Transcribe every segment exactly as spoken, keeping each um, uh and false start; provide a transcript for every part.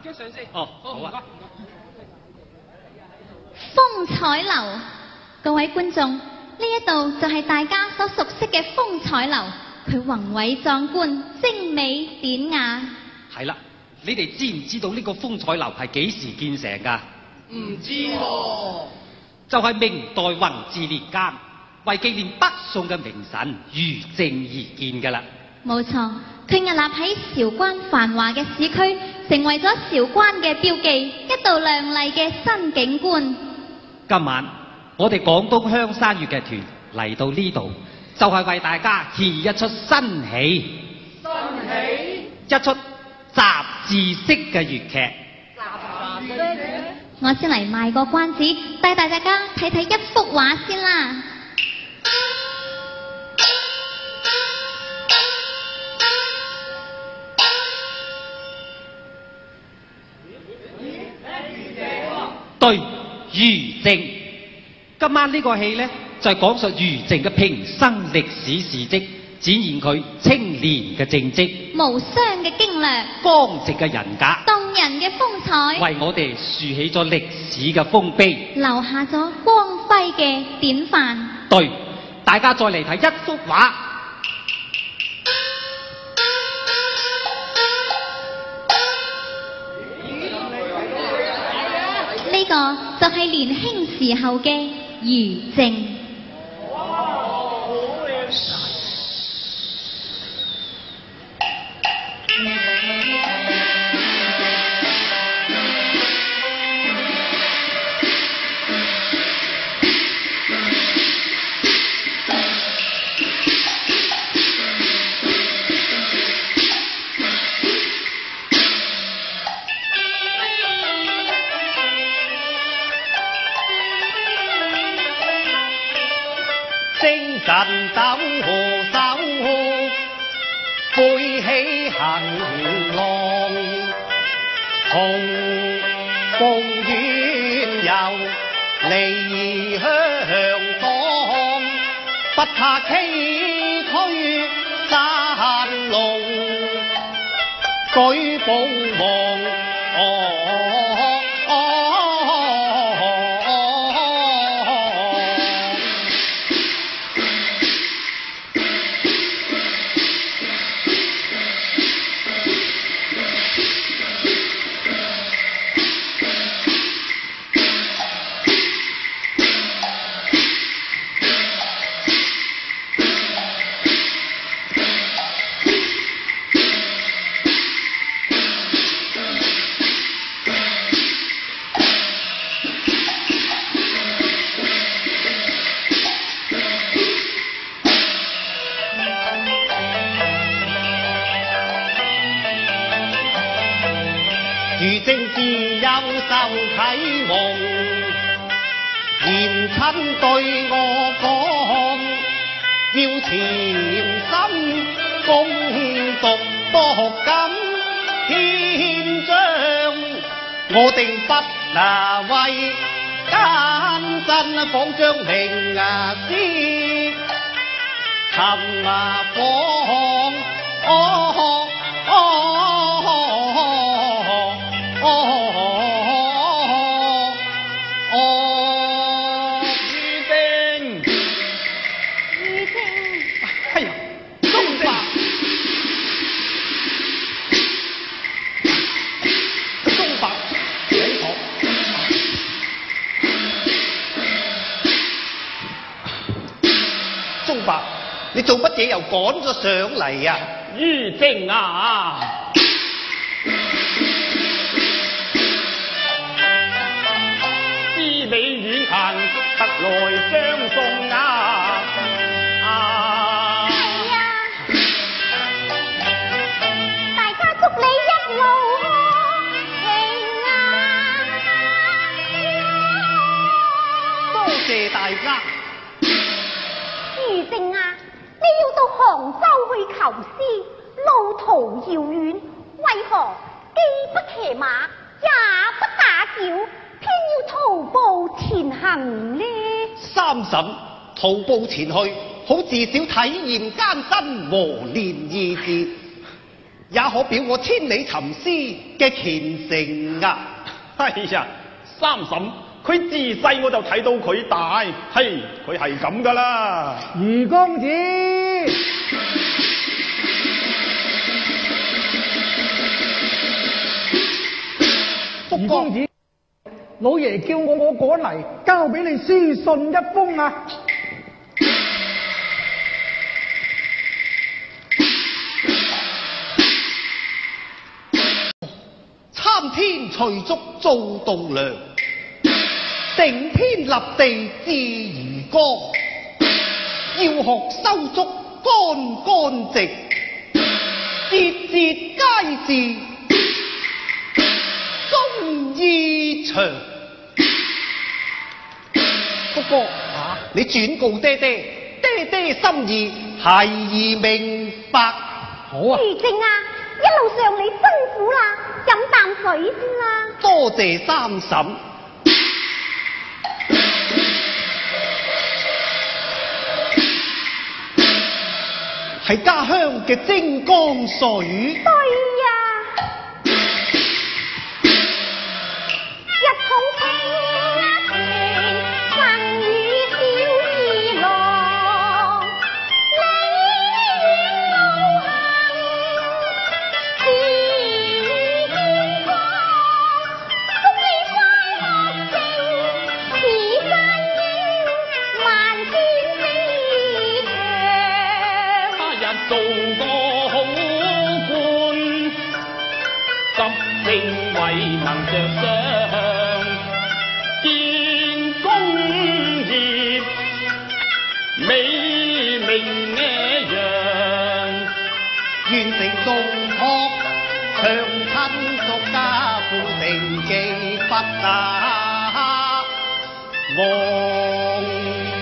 腳上先。 哦，好啊。 風采樓，各位觀眾，呢一度就係大家所熟悉嘅風采樓，佢宏偉壯觀、精美典雅。 係啦，你哋知唔知道呢個風采樓係幾時建成㗎？ 唔知喎。 就係明代弘治年間，為紀念北宋嘅名臣于正而建㗎啦。 冇錯，佢屹立喺韶關繁華嘅市區，成為咗韶關嘅標記，一道亮麗嘅新景觀。 今晚我哋廣東香山粵劇團嚟到呢度，就係為大家獻一出新戲。 新戲？ 一出雜誌式嘅粵劇。 雜誌式？ 我先嚟賣個關子，帶大家睇睇一幅畫先啦。 對，于正。今晚呢個戲呢，就係講述于正嘅平生歷史事蹟，展現佢清廉嘅政績、 無雙嘅經略、 剛直嘅人格、 動人嘅風采， 為我哋豎起咗歷史嘅豐碑， 留下咗光輝嘅典範。 對，大家再嚟睇一幅畫。 呢個就係年輕時候嘅于正。 神走手，背起行囊，從鳳遠遊離鄉黨，不怕崎嶇山路，舉步望。哦于正自幼受啟蒙，賢親對我講，要潛心攻讀博感篇章，我定不拿為艱辛仿章名啊詩，尋啊訪哦哦你做乜嘢又趕咗上嚟啊？ 于正啊！知你遠行特來相送啊！啊！ 係啊！大家祝你一路平安。 多謝大家。 于正啊！你要到杭州去求師，路途遙遠，為何既不騎馬，也不打轎，偏要徒步前行呢？ 三嬸，徒步前去，好至少體驗艱辛，磨練意志。 也可表我千里尋師嘅虔誠啊！ 哎呀，三嬸，佢自細我就睇到佢大，嘿，佢係咁噶啦。 余公子，余公子，老爺叫我我趕嚟，交俾你書信一封啊！ 參天隨足做棟梁，頂天立地自如歌。要學修竹乾乾直，節節皆是忠義長。哥哥啊，你轉告爹爹，爹爹心意孩兒明白。 好啊， 余正啊，一路上你辛苦啦，飲啖水先啦。 多謝三嬸。係家鄉嘅精江水。 對呀，一桶清泉生於小二郎，你路行自天光，福氣快樂正似山英，萬千飛翔。 他日做個好官，執政為民着想，建功業美名呢揚。 完成重託，向親屬家父承繼不打忘。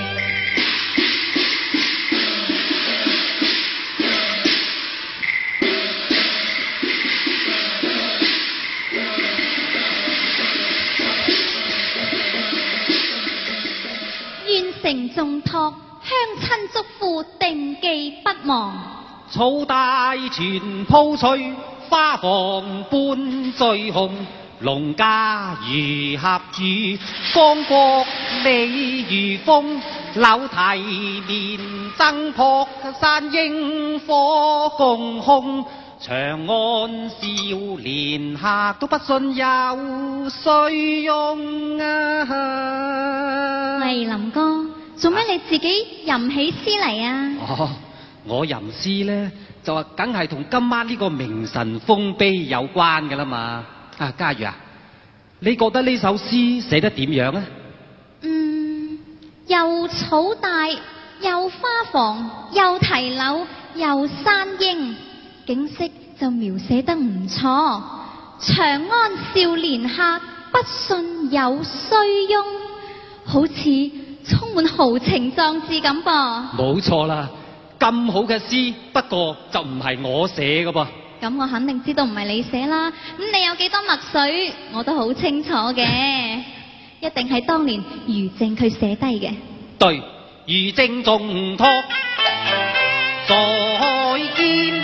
願承重託，鄉親囑咐，定記不忘。 草帶全鋪翠，花房伴醉紅。農家如合雨，江國美如風。柳堤面爭撲山櫻火共烘。長安少年客都不信有誰用啊！ 喂，林哥，做咩你自己吟起詩嚟啊？ 哦，我吟詩咧就話梗係同今晚呢個明晨豐碑有關噶啦嘛。啊，嘉瑜啊，你覺得呢首詩寫得點樣啊？ 嗯，又草帶，又花房，又提柳，又山櫻，景色就描寫得唔錯。長安少年客，不信有衰翁，好似充滿豪情壯志咁噃。 冇錯啦，咁好嘅詩，不過就唔係我寫噶噃。 咁我肯定知道唔係你寫啦，咁你有幾多墨水，我都好清楚嘅，一定係當年余正佢寫低嘅。 對，余正重託再見，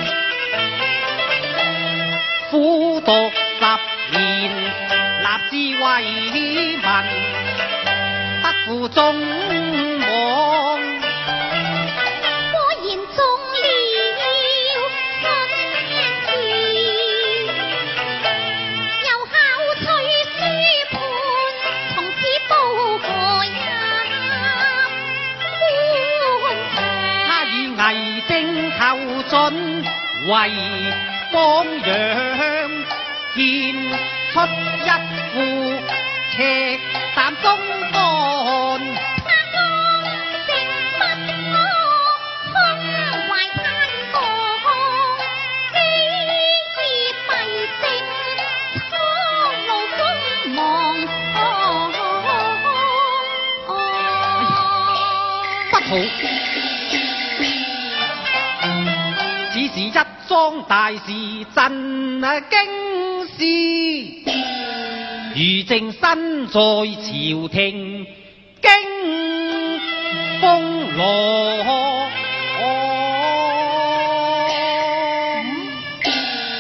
苦讀十年，立志為民，不負眾望。 果然中了新詞，又考取書判，從此報國入官場。 他以魏徵求進為榜樣，獻出一副赤膽忠肝。好，此時一樁大事震啊京師，余正身在朝廷驚風浪。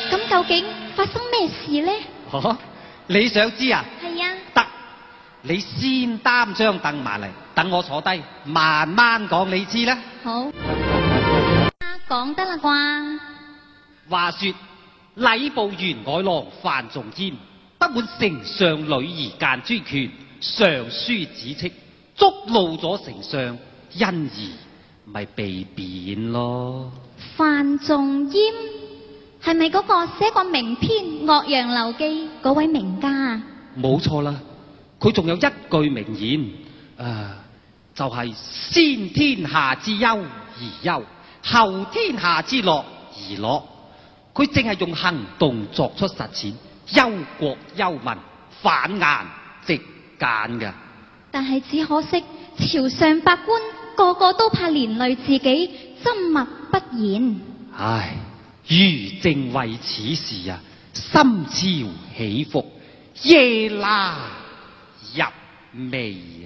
竟發生咩事呢？ 哦，你想知啊？ 係啊， 得，你先擔張凳埋嚟，等我坐低，慢慢講你知啦。 好，啊講得啦啩？ 話說禮部員外郎范仲淹不滿丞相女兒諫專權，上書指斥，觸怒咗丞相，因而咪被貶咯。 范仲淹係咪嗰個寫過名篇《岳陽樓記》嗰位名家啊？ 冇錯啦，佢仲有一句名言，誒、呃，就係、是、先天下之憂而憂，後天下之樂而樂。佢淨係用行動作出實踐，憂國憂民，反顏直諫嘅。 但係只可惜朝上百官個個都怕連累自己，緘默不言。 唉，余正為此事啊，心潮起伏，夜拿入微啊！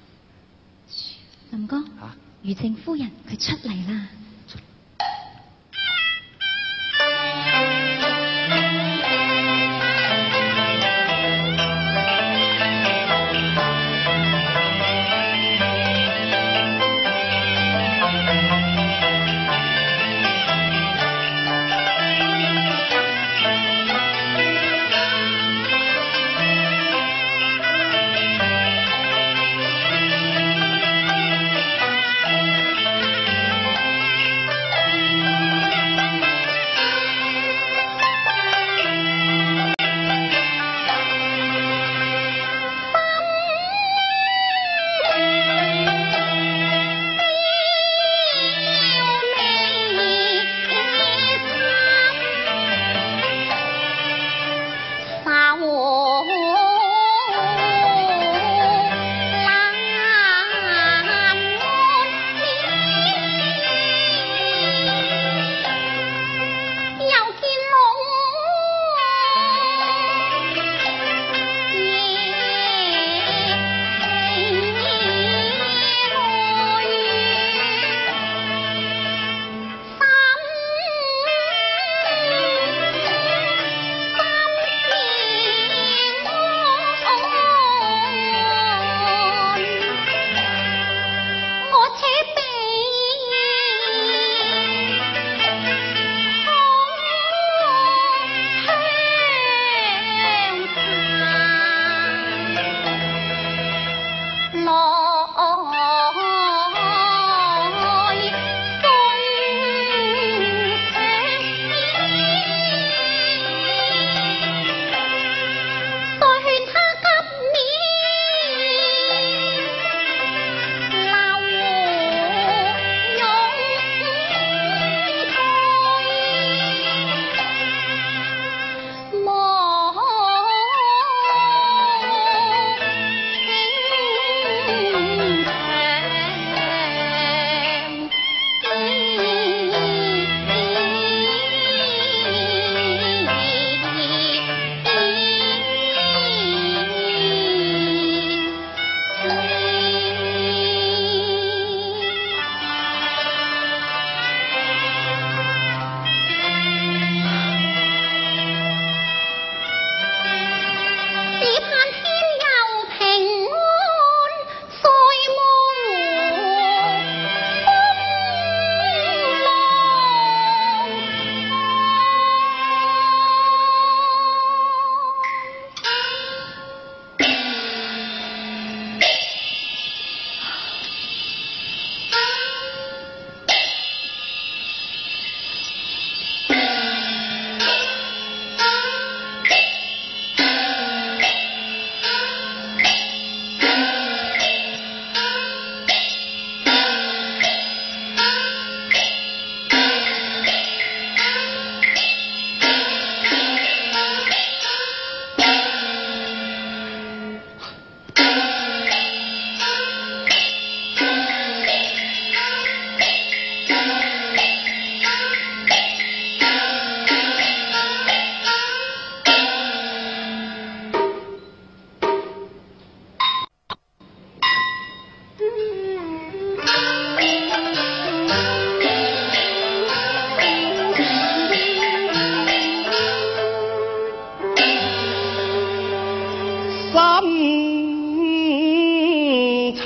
林哥， 啊余正夫人佢出嚟啦。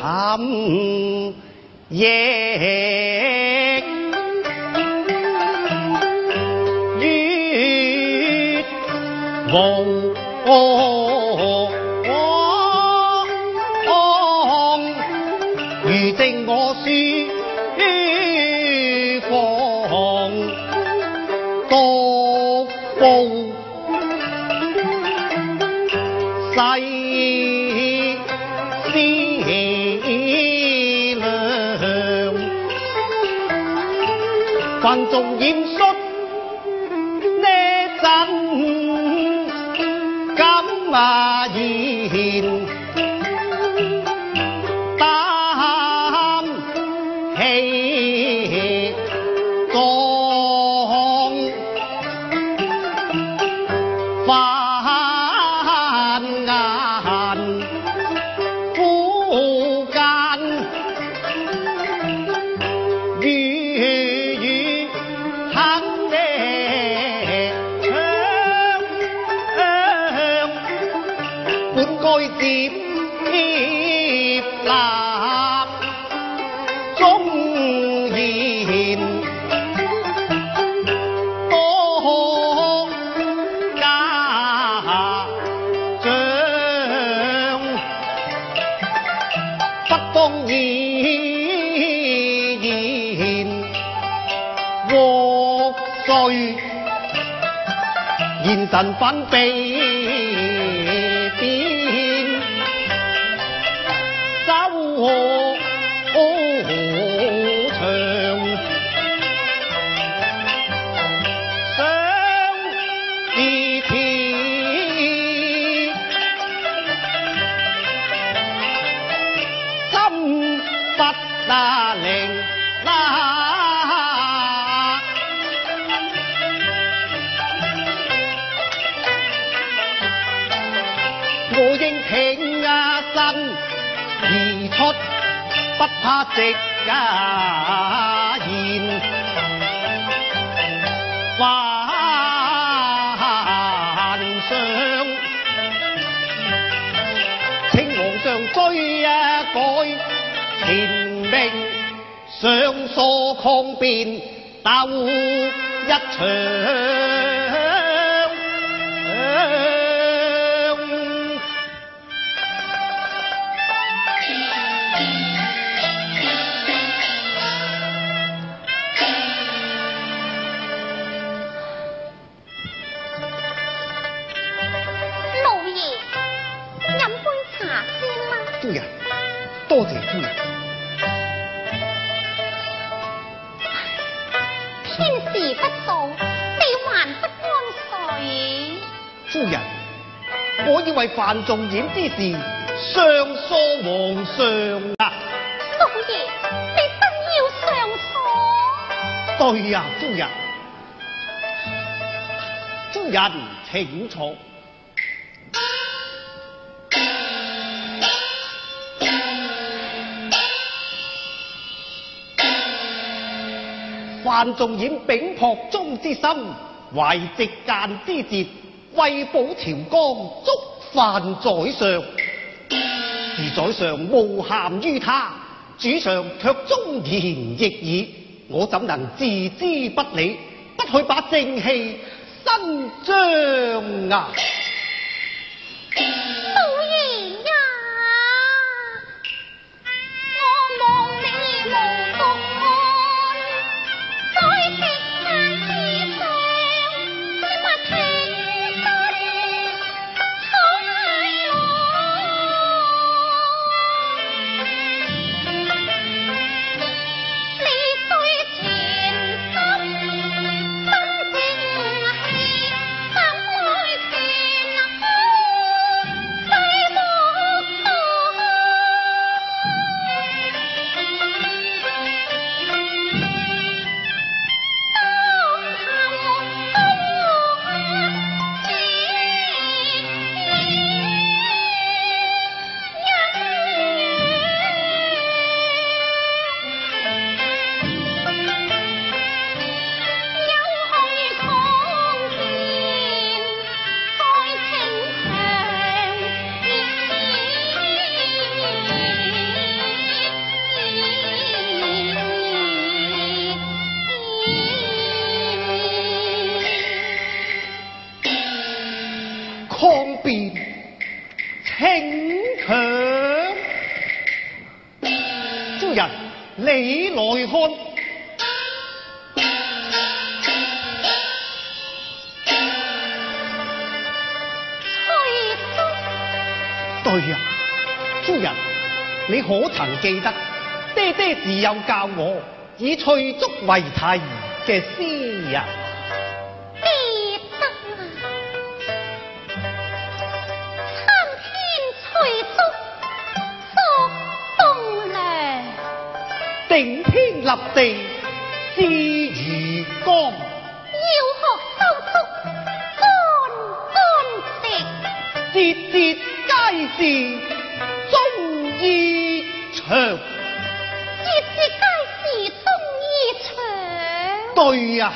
尋亦月無如正我書房獨步細思量，群眾演述呢陣敢啊言。現神粉被變，收場想自鐵，心不得靈啦。我應挺啊身而出，不怕直啊言，幻想請皇上追啊改前命，上訴抗辯鬥一場。夫人，多謝夫人。 天時不到，你還不安睡？ 夫人，我要為范仲淹之事上訴皇上啊！ 老爺，你真要上訴？ 對呀、啊，夫人。夫人請坐。范仲淹秉朴忠之心，懷直諫之節，為保朝綱，觸犯宰相。而宰相無函於他，主上卻忠言逆耳，我怎能置之不理？不許把正氣伸張啊！ 夫人，你來看。對呀，夫人，你可曾記得爹爹自幼教我以翠竹為題嘅詩啊？ 記得啦，參天翠竹作棟梁， 頂天立地志魚江， 要學收竹乾乾直， 節節皆是忠義長。 節節皆是忠義長。 對呀、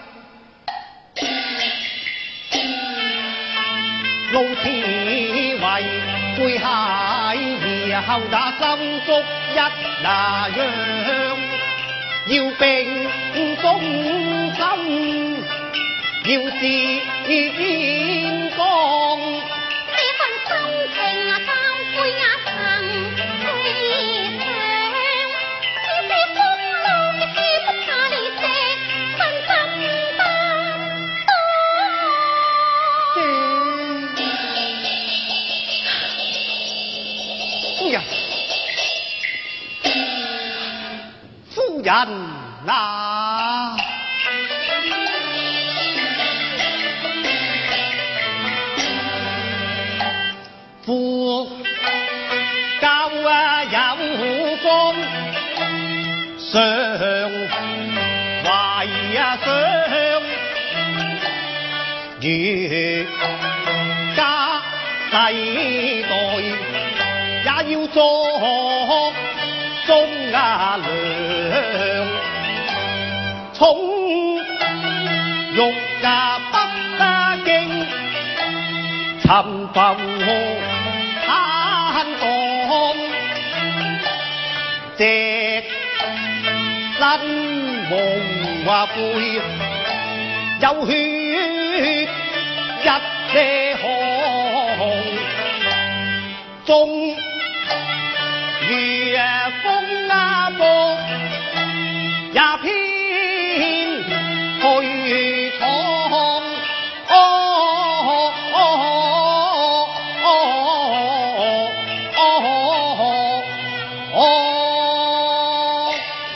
老此為會係以後打心足一那樣，要並忠心，要是堅剛。 這份心情啊，交杯啊曾氣象，只是風浪的刺不怕你石，分心不夫人，夫人啊！夫教啊有功，上懷啊上，越家世代也要作忠啊良，寵辱啊不得敬，尋浮坦蕩，隻身無話悔，有血一些紅，終如啊風啊木，也偏去闖。哦哦哦哦哦哦！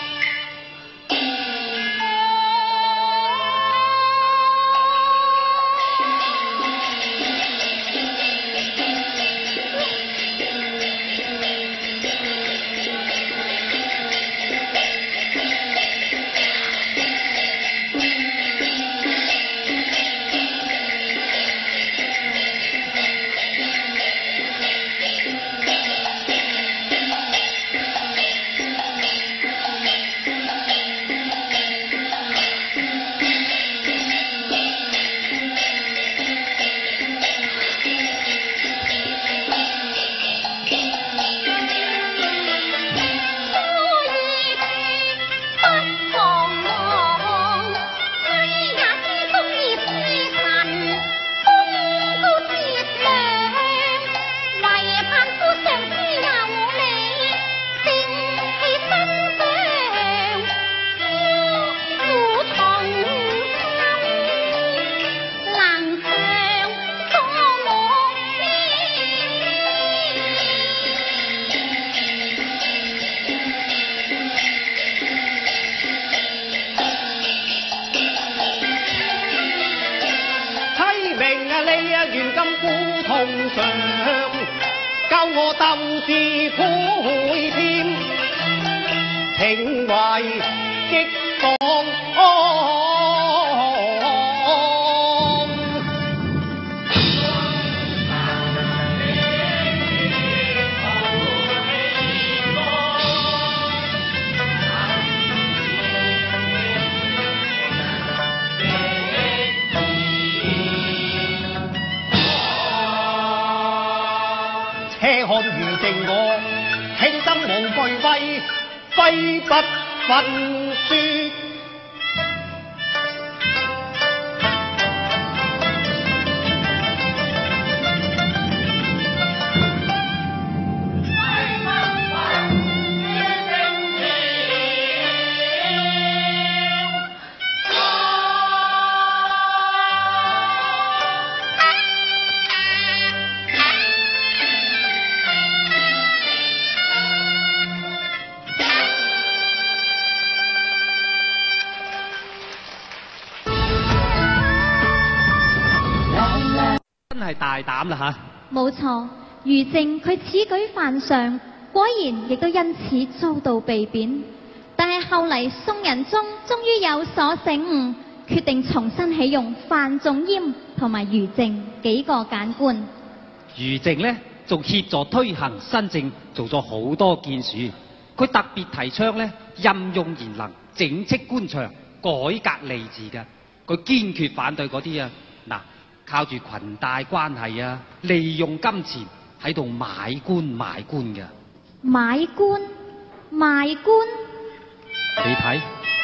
教我鬥志倍添，情懷激盪。且看如正我，輕心無懼畏，揮不忿輸。 係大膽啦吓。 冇錯，余靖佢此舉犯上，果然亦都因此遭到被貶。但係後嚟宋仁宗終於有所醒悟，決定重新起用范仲淹同埋余靖幾個諫官。 余靖呢，仲協助推行新政，做咗好多建樹。佢特別提倡呢，任用賢能，整飭官場，改革吏治嘅。佢堅決反對嗰啲啊，嗱，靠住裙帶關係啊，利用金錢喺度買官賣官嘅。 買官賣官， 你睇。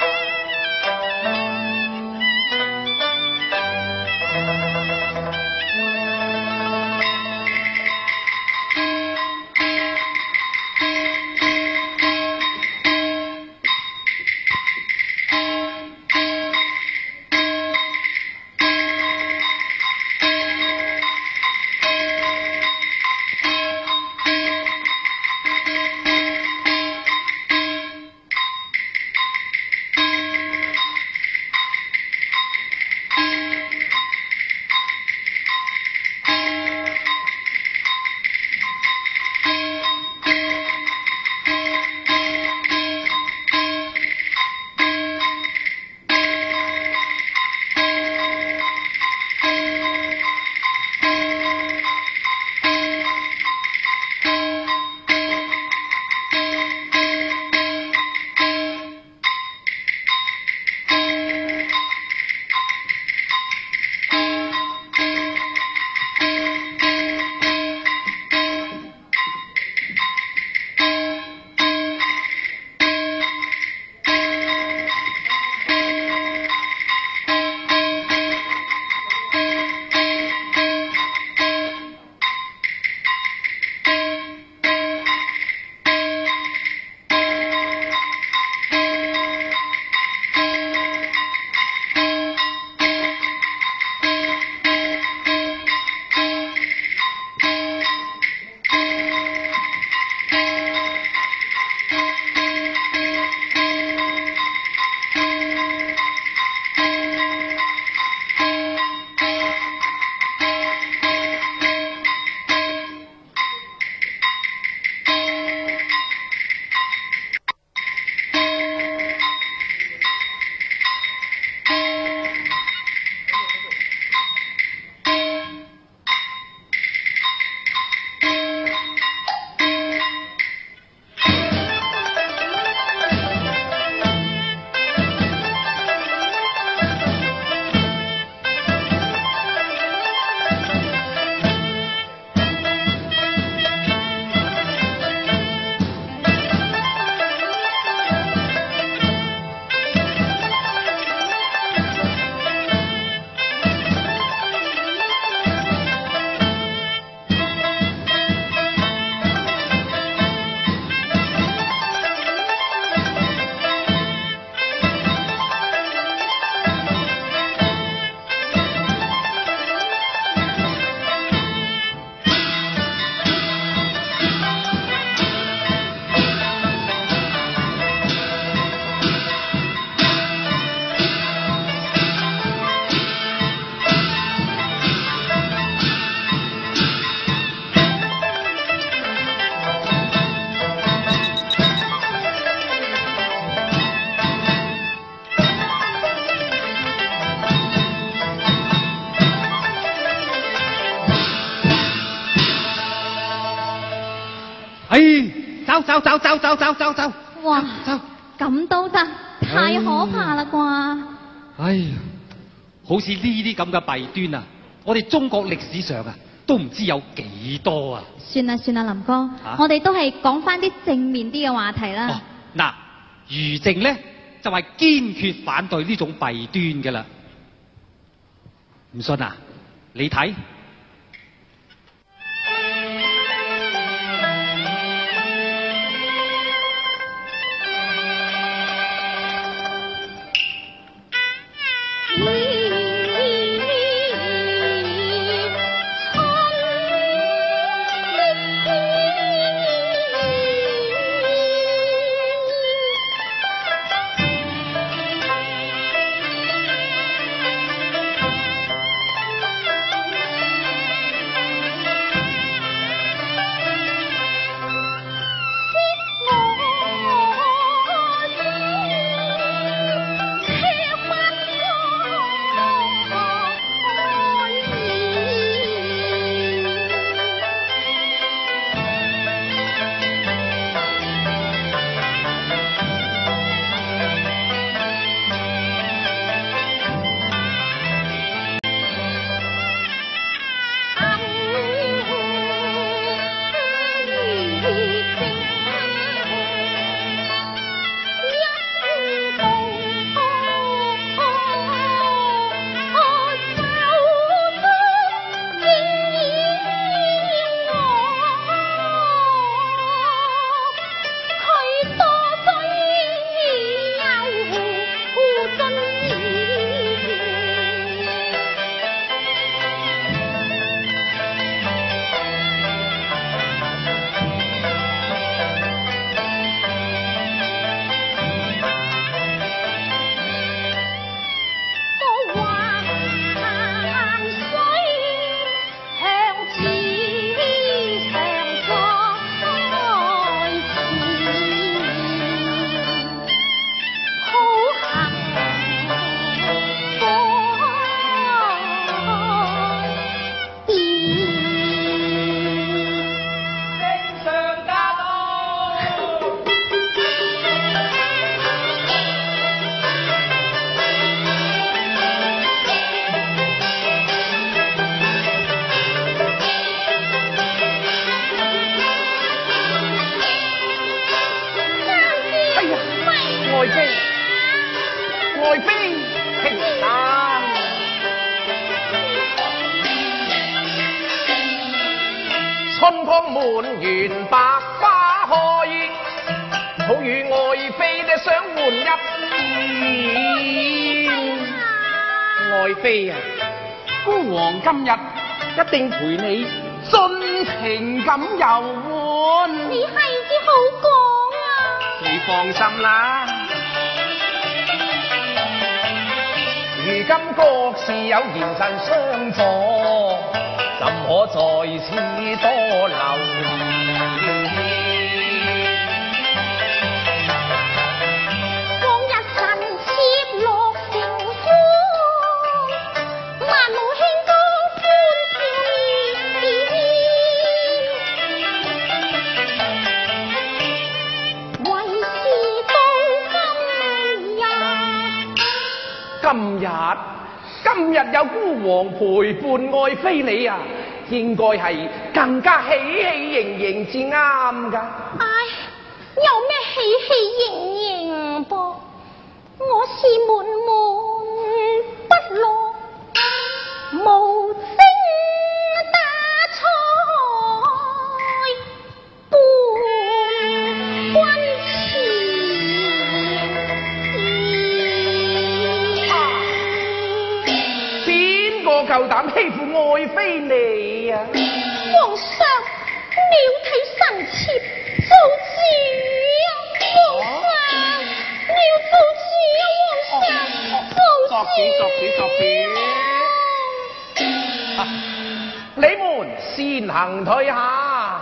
哎，走走走走走走走走！ 哇， 走！ 咁都得，太可怕啦啩！ 哎呀，好似呢啲咁嘅弊端啊，我哋中國歷史上啊，都唔知有幾多啊！ 算啦算啦，林哥， 啊我哋都係講翻啲正面啲嘅話題啦。 哦，嗱，余靖咧就係堅決反對呢種弊端嘅啦。唔信啊？你睇。 滿園百花開，好與愛妃的相換一見。愛妃啊，孤王今日一定陪你盡情咁遊玩。 你係至好講啊！ 你放心啦，如今國事有賢臣相助，怎可在此多留戀？ 往日臣妾落城歡，萬無慶歌歡笑面，為是到今日。 今日今日有孤王陪伴愛妃你啊，應該係更加喜氣盈盈至啱㗎。 唉，有咩喜氣盈盈噃？我是悶悶不樂，無精打采伴君前。 邊個夠膽欺負愛妃你啊？ 皇上，鳥睇臣妾做主啊！皇上，鳥做主啊！皇上，做作主作主作主，啊你們先行退下。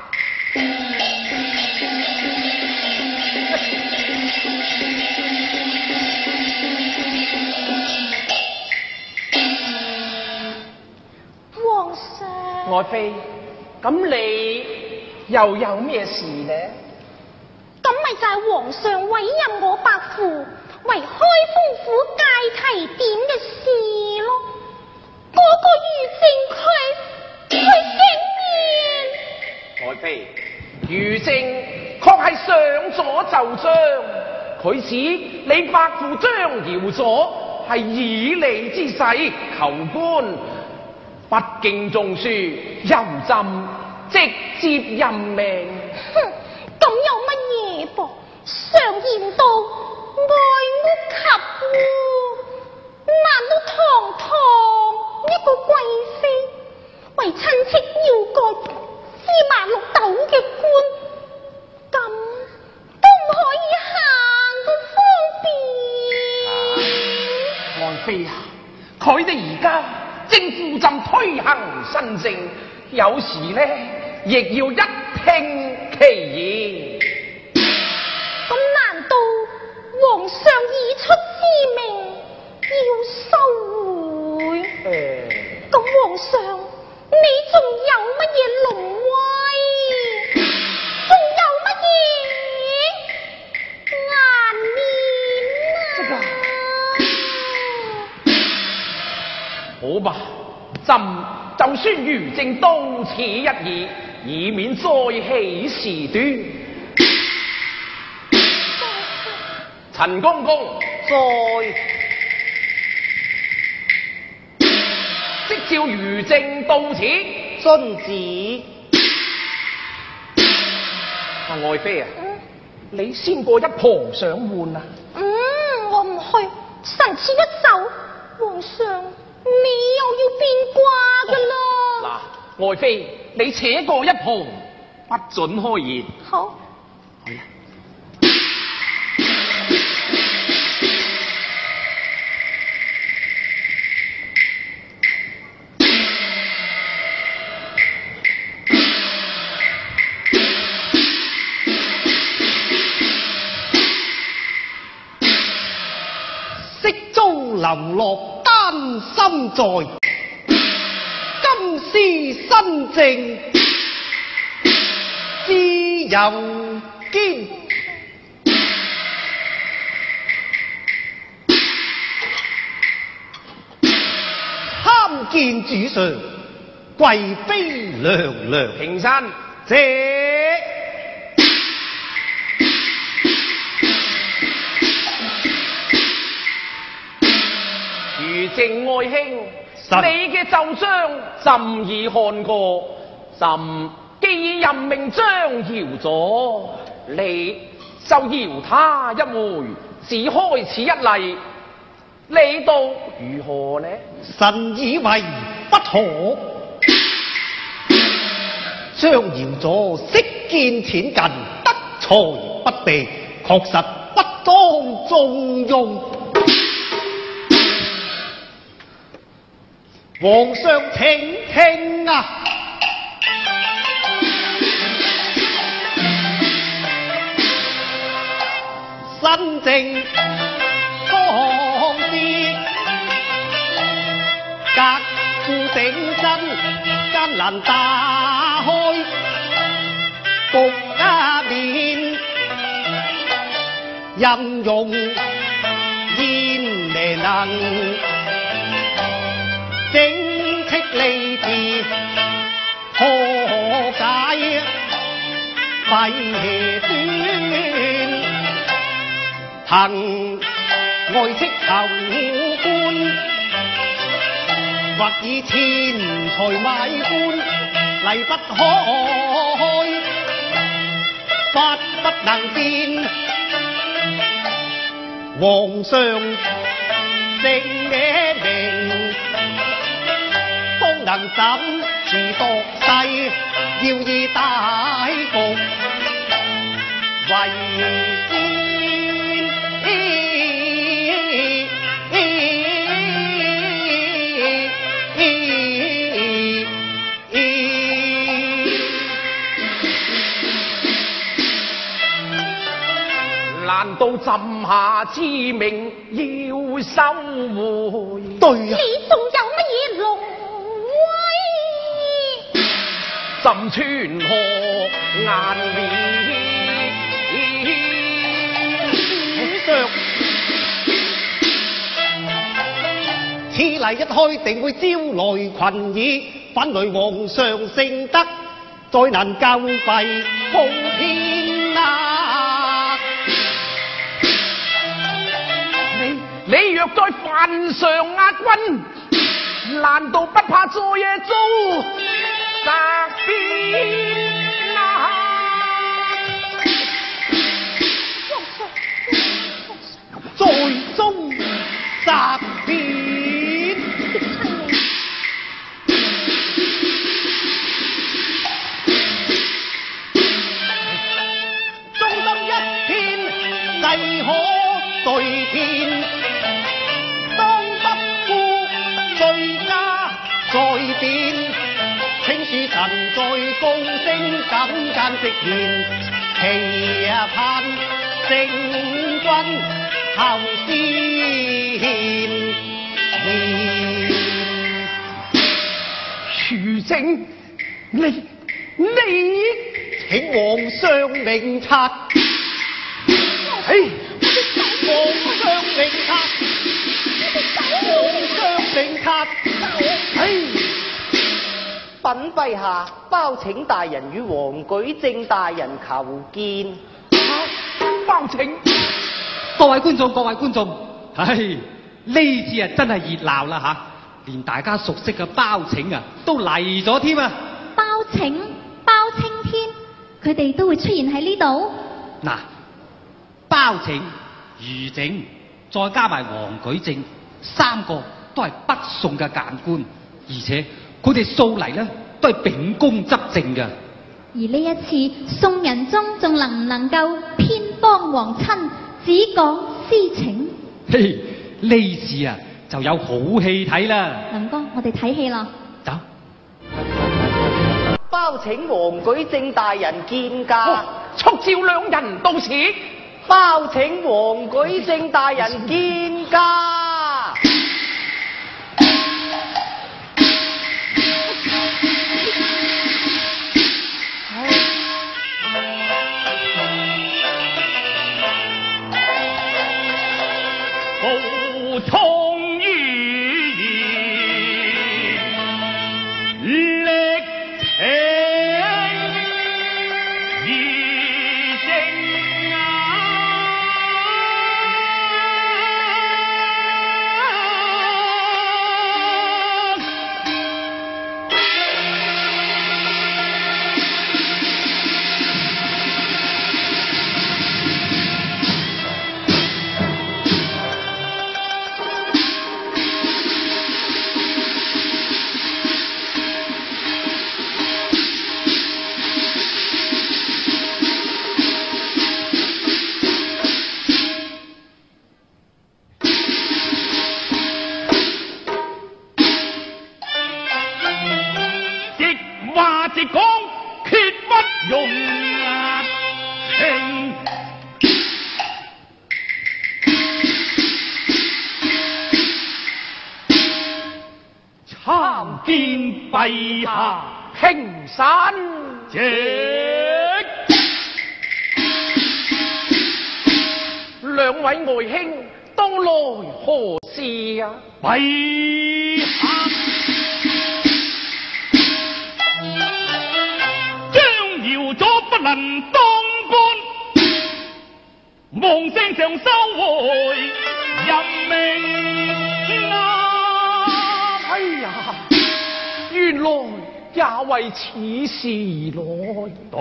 皇上， 愛妃，咁你又有咩事呢？ 咁咪就係皇上委任我伯父為開封府戒提點嘅事咯。嗰、個御正佢佢竟然愛妃，御正確係上咗就章，佢指你伯父張堯佐係以利之勢求官，不敬中書，由朕直接任命。 哼，咁有乜嘢噃？常言道愛屋及烏，難道堂堂一個貴妃為親戚要個芝麻綠豆嘅官，咁都唔可以行個方便？ 愛妃啊，佢哋而家正負朕推行新政，有時呢亦要一聽其言。 咁難道皇上已出之命要收回？ 誒， 咁皇上，你仲有乜嘢龍威？仲有乜嘢顏面啊？ 好吧，朕就宣御正到此一議，以免再起事端。陳公公， 在即照御正到此。 遵旨。 啊，愛妃啊，你先過一旁上換啊。 嗯，我唔去，臣妾一走，皇上你又要變卦噶啦。 嗱，愛妃，你且過一旁，不准開言。 好。 去啊！ 色中流落丹心在，今思新政自有堅。參見主上，貴妃娘娘。 平身。 這御正愛卿， 臣你嘅奏章朕已看過，朕既已任命張堯咗，你就饒他一回，只開此一例，你道如何呢？ 臣以為不可。張堯佐識見淺近，德才不備，確實不當重用。皇上請聽啊！新政方師，革故整真，艱難打開局家面，任用賢能能整戚利治，破解弊端。行外戚求官，或以錢財買官，例不開，法不能變。皇上聖野明，方能審時度勢，要以大局為先。 難道朕下之命要收回？ 對啊！ 你仲有乜嘢龍威？ 朕穿河顏面， 皇上，此例一開定會招來群議，反累皇上聖德，再難救弊奉天啊！ 你若再犯上壓軍，難道不怕昨夜遭責鞭啊？ 在中責鞭，忠心一片，誓可對天。再變，請恕臣在高聲敢間直言，期盼聖君後先徐正，你你請皇上明察， 哎， 皇上明察，皇上明察。 哎，稟陛下，包請大人與王舉正大人求見。 啊、包請， 各位觀眾，各位觀眾，唉，呢次啊真係熱鬧啦吓，連大家熟悉嘅包拯啊都嚟咗添啊！ 包拯、包青天，佢哋都會出現喺呢度。 嗱，包拯、余整，再加埋王舉正，三個都係北宋嘅諫官，而且佢哋素嚟咧都係秉公執政嘅。 而呢一次宋仁宗仲能唔能夠偏幫皇親，只講私情？ 嘿，呢次啊就有好戲睇啦！ 林哥，我哋睇戲啦。 走。 包請王舉正大人見駕。 速召兩人到此。 包請王舉正大人見駕。 無通於義，力挺義正啊！ 見陛下。 平身。 請兩位外兄到來何事啊？ 陛下，張搖咗不能當官，望聖上收回任命啊！ 哎呀，原來也為此事來。 對，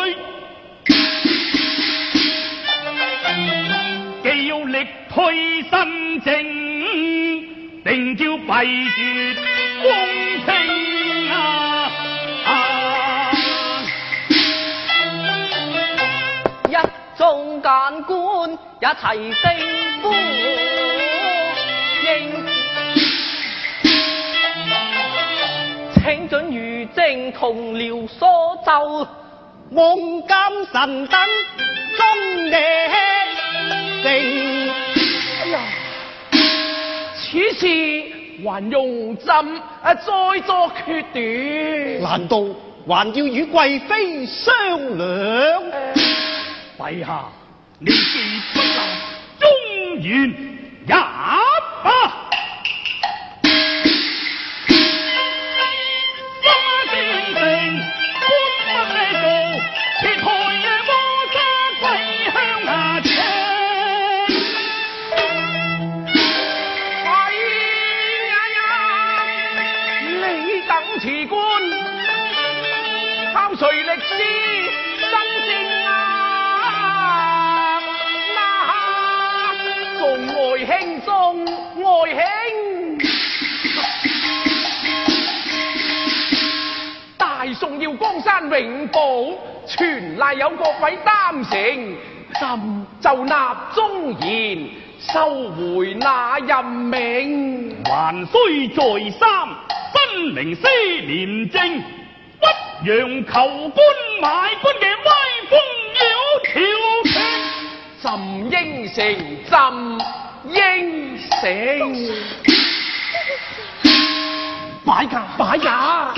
既要力推新政，定叫弊絕公平啊！啊一眾諫官一齊聲呼應，請准御正同僚所奏， 王監臣等忠逆正。 哎呀，此事還用朕啊再作決斷？ 難道還要與貴妃商量？ 陛下，你既不能忠言也罷。花先生官不呢做，切開嘅摩沙歸鄉下請。 哎呀呀，你等辭官，靠誰歷史新政啊？眾外兄，眾外兄，大宋要江山永保，全賴有各位擔承，朕就納忠言，收回那任命。 還須再三分明思廉政，不讓求官買官嘅威風擾朝廷。 朕應承，朕應承。擺架，擺架。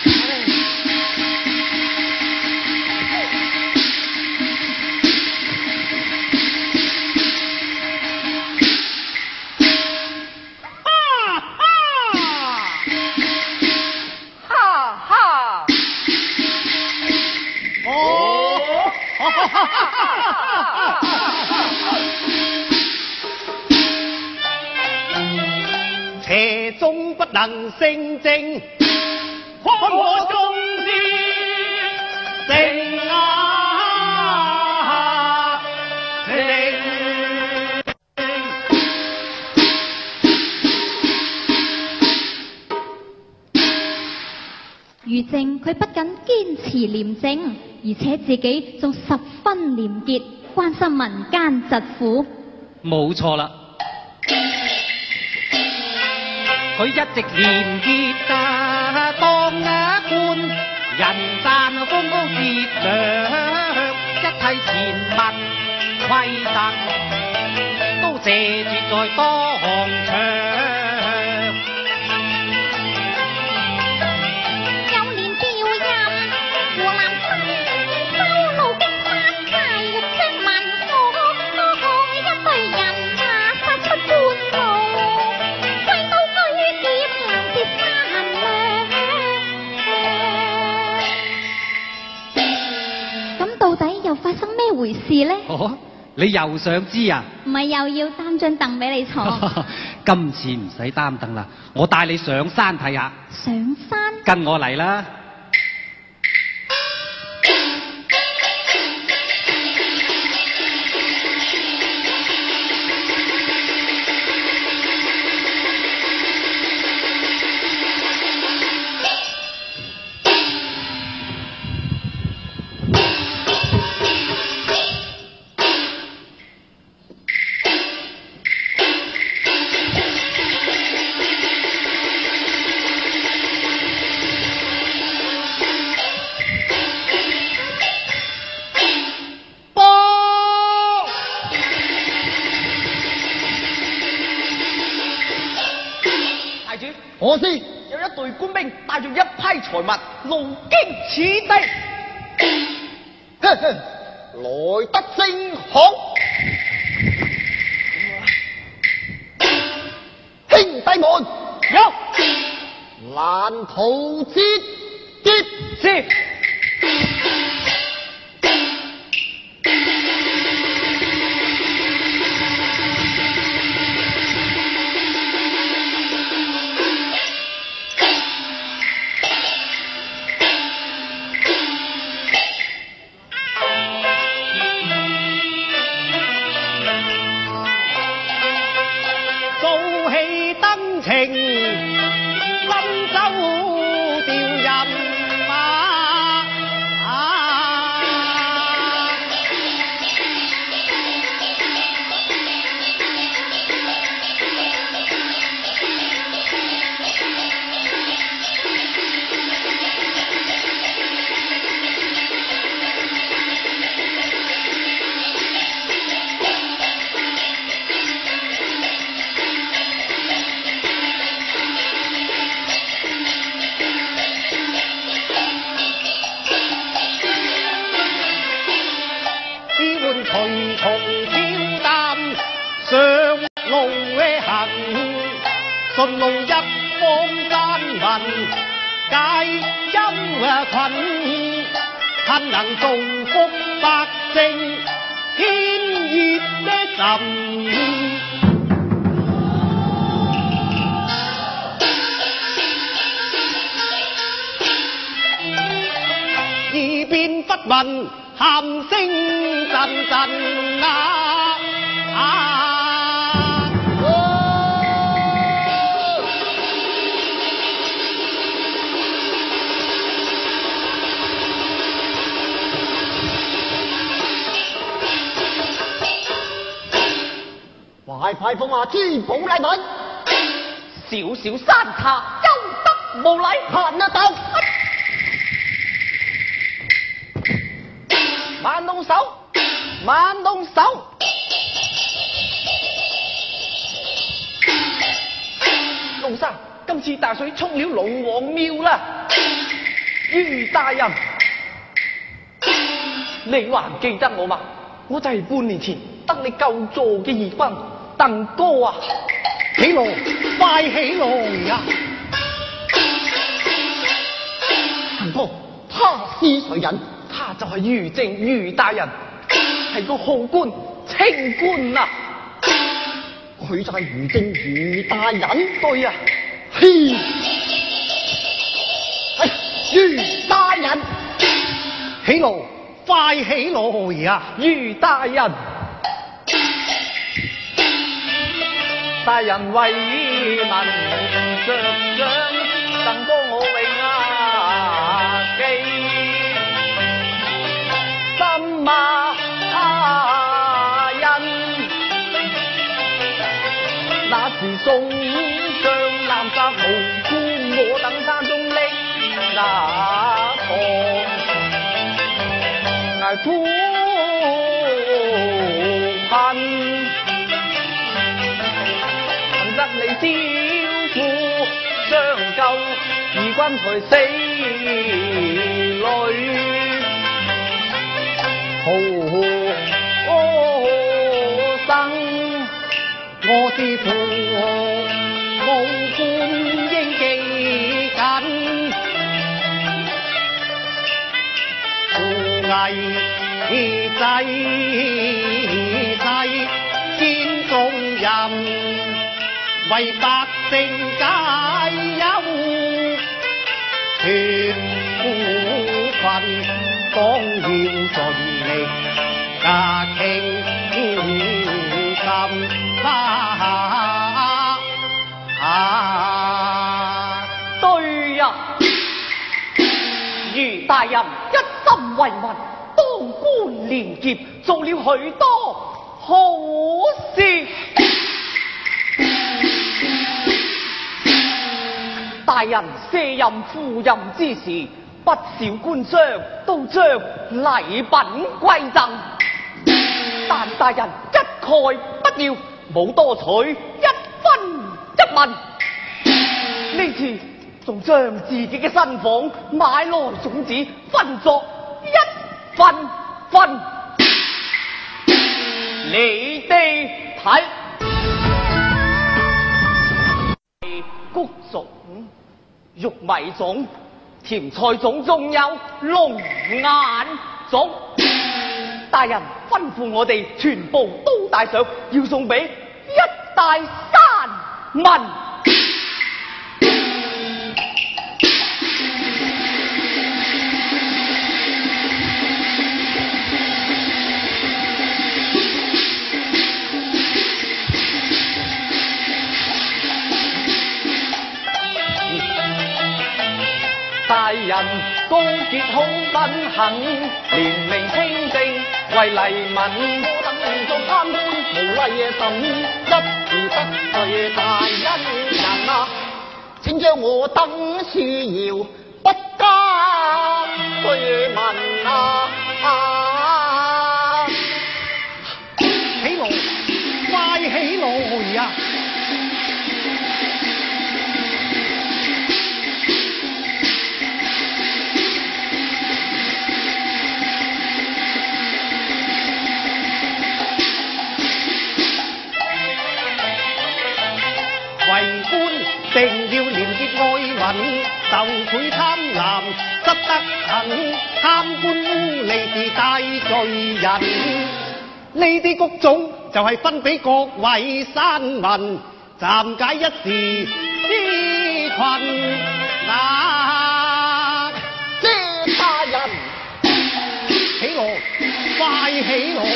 邪宗不能勝正， 可我忠之正啊正。 余正佢不僅堅持廉政，而且自己仲十分廉潔，關心民間疾苦。 冇錯啦，佢一直廉潔啊，當啊官，人讚風高節量，一切前文規則都謝絕在當場。 又發生咩回事呢？ 哦，你又想知啊？ 唔係又要擔張凳俾你坐？ 今次唔使擔凳啦，我帶你上山睇下。 上山？ 跟我嚟啦！ 何事？有一隊官兵帶住一批財物路經此地， 呵呵，來得正好。兄弟們， 有攔途截劫是。 順路一方山民解憂困，恨能造福百姓，天熱的神。耳邊忽聞喊聲陣陣啊啊！ 快快放下珠寶禮物， 小小山賊休得無禮， 行得到。 慢動手，慢動手。龍生，今次大水沖了龍王廟啦。于大人，你還記得我嗎？我就係半年前得你救助嘅義軍鄧哥啊！ 喜樂，快喜樂呀！ 鄧哥，他是誰人？ 他就係于正于大人，係個號官清官啊！ 佢就係于正于大人。 對啊， 嘿，係于大人， 喜樂，快喜樂呀！ 于大人，大人為民着想，鄧哥我永啊記。心馬人，那時送上南澤無辜，我等山中拎那趟，捱苦恨，恨得你招呼相救，義軍才死淚。好生， 我是父無官應記緊，父危濟世肩中人，為百姓解憂，全苦困。當要盡力加傾心啊啊！ 對呀，于大人一心為民，當官連劫，做了許多好事。大人卸任赴任之時，不少官商都將禮品歸贈，但大人一概不要，冇多取一分一文。呢次仲將自己嘅新房買來種子，分作一分分。你哋睇，谷種、玉米種、甜菜種，仲有龍眼種。大人吩咐我哋全部都帶上，要送俾一大山民。大人高潔好品行，廉明清正為黎民。我等做貪官無禮嘢等，一時得罪大恩人啊！請將我等恕饒，不加追問啊！啊起來，快起來呀！為官定要廉潔愛民，受賄貪婪失德行，貪官污吏是大罪人。呢啲谷種就係分俾各位山民，暫解一時之困。嗱， 謝大人， 起來，快起來！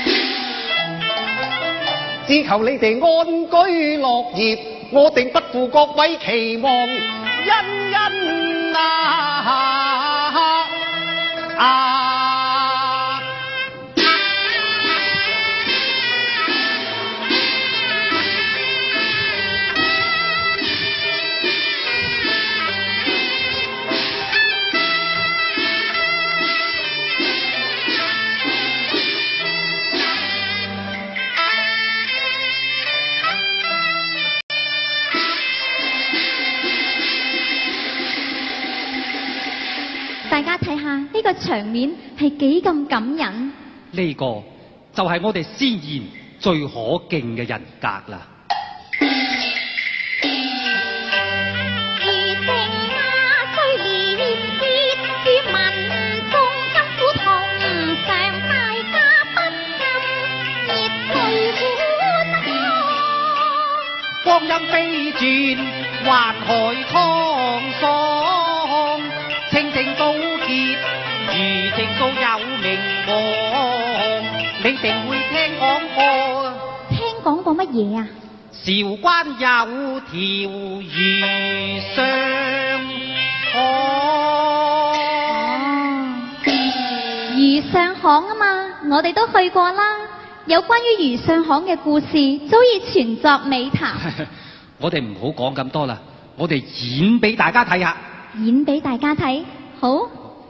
只求你哋安居樂業，我定不負各位期望，恩恩啊啊！ 大家睇下呢個場面係幾咁感人。 呢個就係我哋先賢最可敬嘅人格啦。 義正啊，雖廉潔與民眾甘苦同嘗，大家不禁熱淚歡呼。 光陰飛轉，環海滄桑，清正高潔，如正數有名望。你定會聽講過， 聽講過乜嘢啊？ 韶關有條魚上巷。 哦，魚上巷啊嘛，我哋都去過啦。有關於魚上巷嘅故事，早已傳作美談。 我哋唔好講咁多啦，我哋演俾大家睇下。 演俾大家睇，好。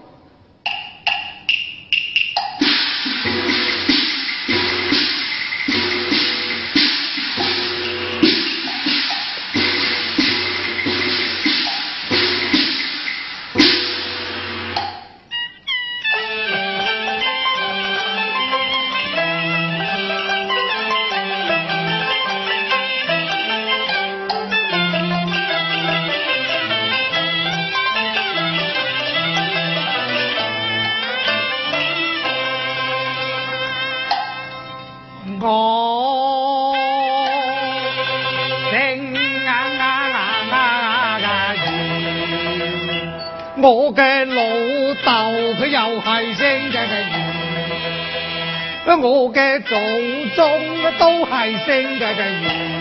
我姓啊啊啊啊啊魚，我嘅老豆佢又係姓嘅嘅魚，我嘅祖宗都係姓嘅嘅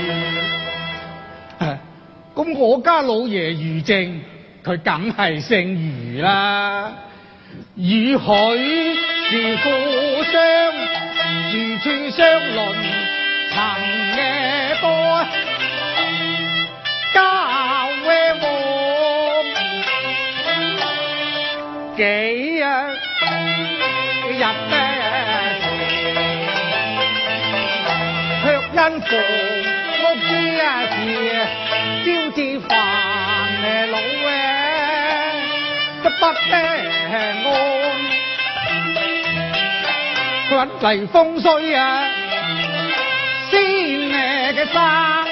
魚。咁我家老爺余正，佢梗係姓余啦。與佢是故鄉，如處相鄰，曾嘅波交嘅喎，幾啊日咧，卻因逢屋之事，招致煩誒老誒都不平安，佢揾嚟風水啊，先誒嘅生，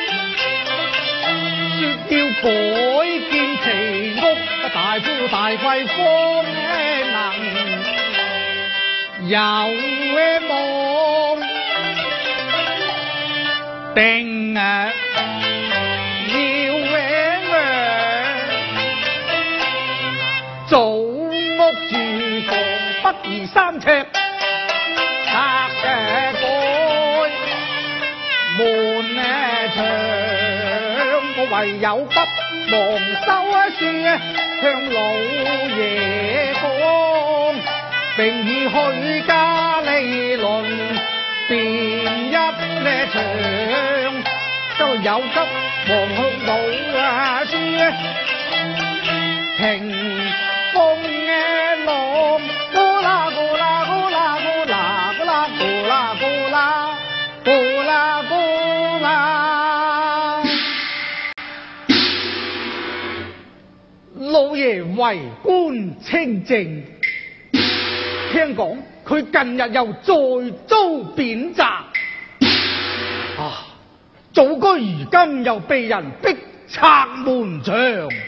說要改建其屋，大富大貴方能有誒望，定啊！祖屋住房不宜三尺，拆嘅改門誒牆，我唯有不忘收一書向老爺講，並以虛假理論辯一呢場，都有急忙去老啊書停。風嘅浪，咕啦咕啦咕啦咕啦咕啦咕啦咕啦咕啦咕啦。老爺為官清正，聽講佢近日又再遭貶責，啊！早居如今又被人逼拆門牆。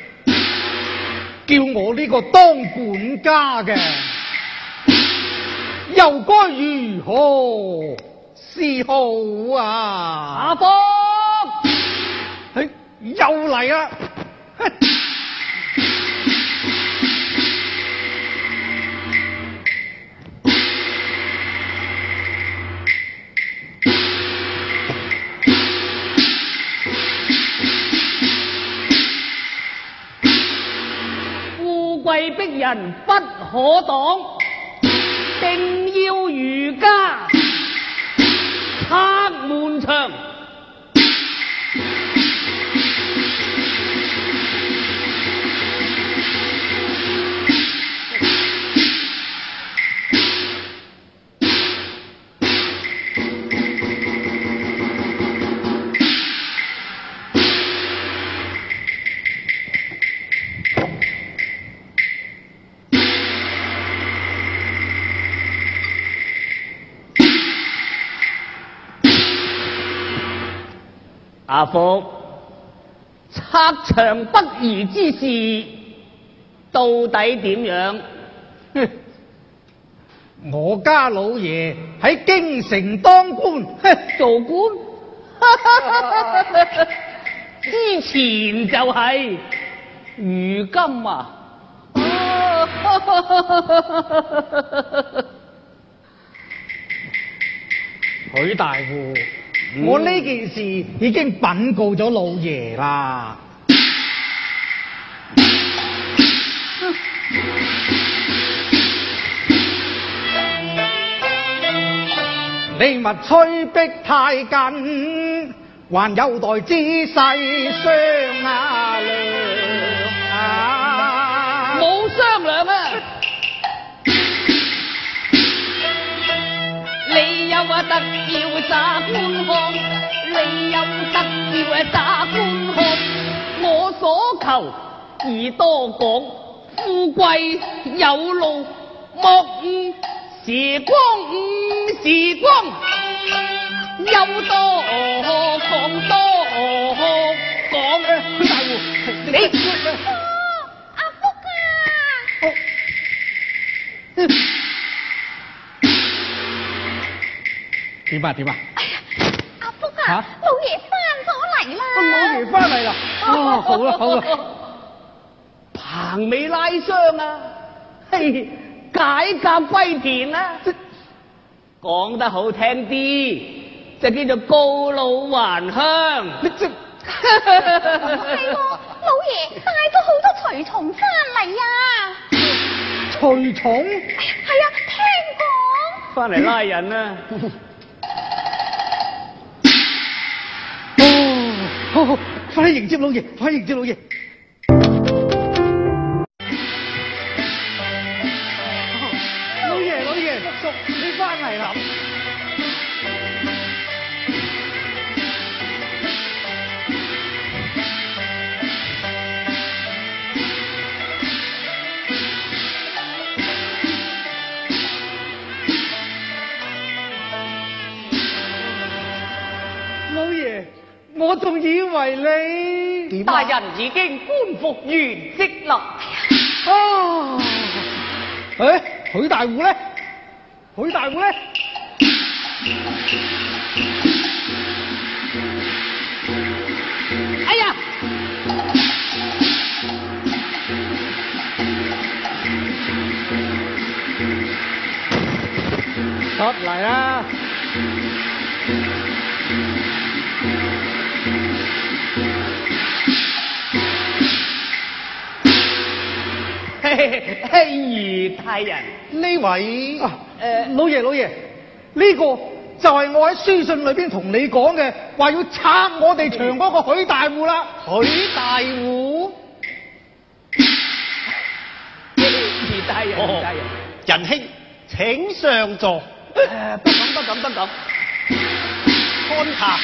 叫我呢個當管家嘅，又該如何是好啊？ 阿福， 哎，又嚟啦！ 貴逼人不可擋，定要儒家拆門牆。阿福，拆牆不義之事到底點樣？ 哼，我家老爺喺京城當官， 做官，之前就係、是，如今啊， 許大戶。嗯、我呢件事已經稟告咗老爺啦。你勿催逼太緊，還有待仔細商量啊！ 冇商量啊！你有啊特要炸官項，你有特要炸官項，我所求而多講，富貴有路，莫誤時光誤時光，有多講多講。許大戶，你阿福啊！ 點啊點啊！ 哎呀，阿福啊， 啊老爺翻咗嚟啦！ 老爺翻嚟啦！哦，好啦好啦， 彭尾拉傷啊，嘿，解甲歸田啦，講得好聽啲，就叫做告老還鄉。 你即係喎，老爺帶咗好多隨從翻嚟啊！ 隨從？ 係啊，聽講翻嚟拉人啊！ 好好，快啲迎接老爺，快啲迎接老爺。老爺，老爺，叔叔，你翻嚟啦！ 我仲以為你大人已經官復原職啦。 啊！誒，許大戶咧？許大戶咧？ 哎呀！ 出嚟啦！ 嘿嘿嘿，余大人， 呢位啊，誒，老爺老爺，呢個就係我喺書信裏邊同你講嘅，話要拆我哋牆嗰個許大戶啦。 許大戶， 余大人，余大人， 仁兄請上座。 誒，不敢不敢不敢。 看茶。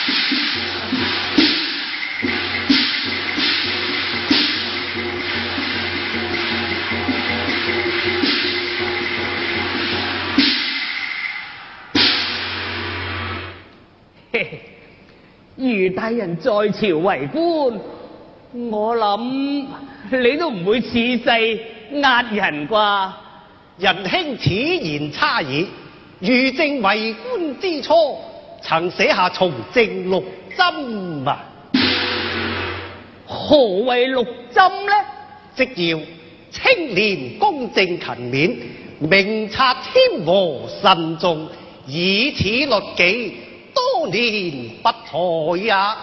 余大人在朝為官，我諗你都唔會恃勢壓人啩？ 仁兄此言差矣。余正為官之初，曾寫下從政六針啊。 何謂六針呢？ 即要清廉公正勤勉，明察謙和慎重，以此律己，多年不改呀。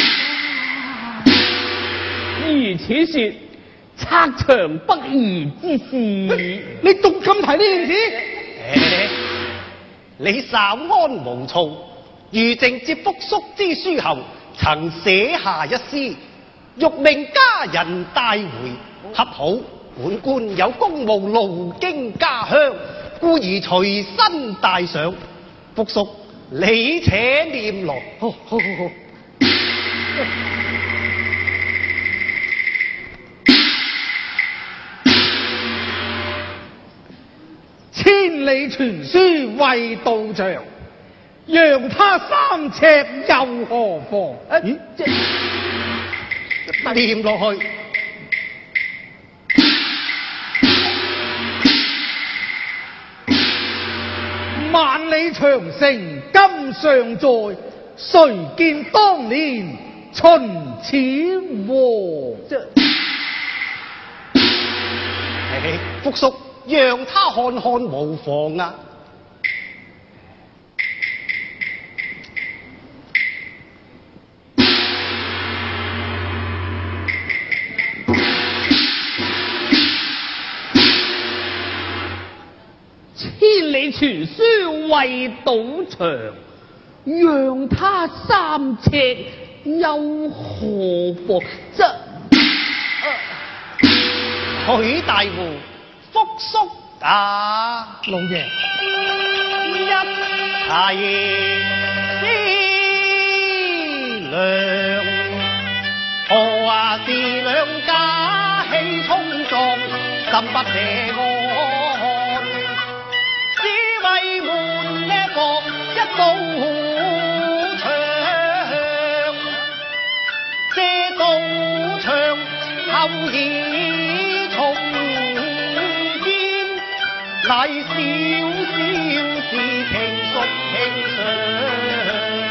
如此說，拆牆不義之事， 你仲敢提呢件事？ 欸你稍安無躁。余正接復叔之書後，曾寫下一詩，欲命家人帶回，恰好本官有公務路經家鄉，故而隨身帶上。復叔，你且念來。 好好好好。千里傳書為道長，讓他三尺又何妨？咦， 念落去。 萬里長城今尚在，誰見當年秦始皇？ 唉，復叔，讓他看看無妨啊。 千里傳書為道長，讓他三尺又何妨？則許大戶，復叔啊， 老爺， 一茶言思量，何話是兩家氣衝撞，心不捨安，只為換呢個一道牆，這道牆後已重建，乃小小事情屬平常，